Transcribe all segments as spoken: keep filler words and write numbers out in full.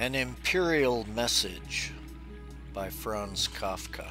An Imperial Message by Franz Kafka.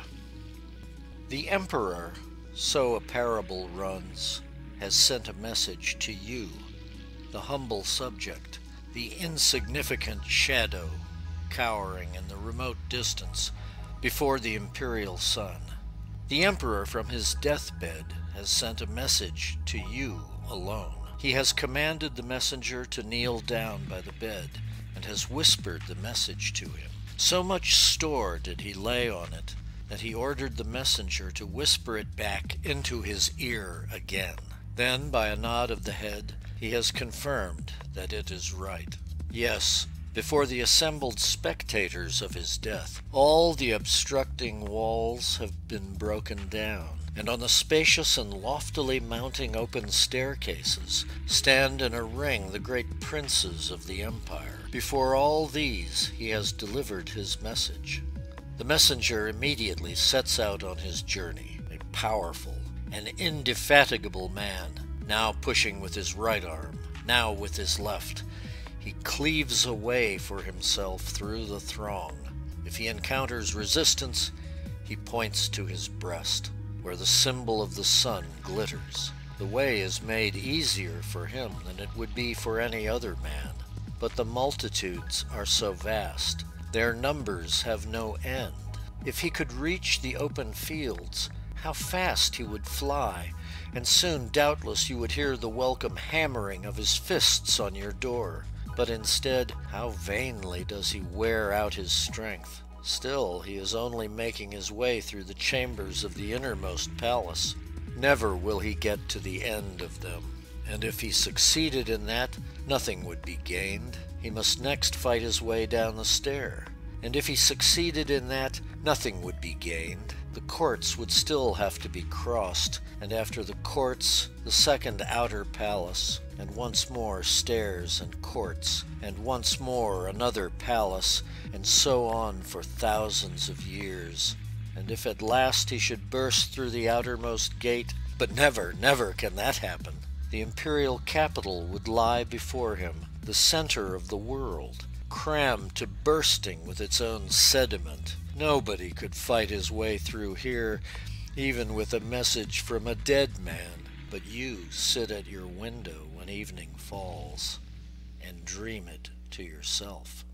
The Emperor, so a parable runs, has sent a message to you, the humble subject, the insignificant shadow, cowering in the remote distance before the imperial sun. The Emperor from his deathbed has sent a message to you alone. He has commanded the messenger to kneel down by the bed, and has whispered the message to him. So much store did he lay on it, that he ordered the messenger to whisper it back into his ear again. Then, by a nod of the head, he has confirmed that it is right. Yes, before the assembled spectators of his death, all the obstructing walls have been broken down, and on the spacious and loftily mounting open staircases stand in a ring the great princes of the empire. Before all these he has delivered his message. The messenger immediately sets out on his journey, a powerful and indefatigable man, now pushing with his right arm, now with his left. He cleaves a way for himself through the throng. If he encounters resistance, he points to his breast, where the symbol of the sun glitters. The way is made easier for him than it would be for any other man. But the multitudes are so vast, their numbers have no end. If he could reach the open fields, how fast he would fly, and soon doubtless you would hear the welcome hammering of his fists on your door. But instead, how vainly does he wear out his strength. Still, he is only making his way through the chambers of the innermost palace. Never will he get to the end of them. And if he succeeded in that, nothing would be gained. He must next fight his way down the stair. And if he succeeded in that, nothing would be gained. The courts would still have to be crossed, and after the courts, the second outer palace, and once more stairs and courts, and once more another palace, and so on for thousands of years. And if at last he should burst through the outermost gate, but never, never can that happen. The imperial capital would lie before him, the center of the world, crammed to bursting with its own sediment. Nobody could fight his way through here, even with a message from a dead man. But you sit at your window when evening falls, and dream it to yourself.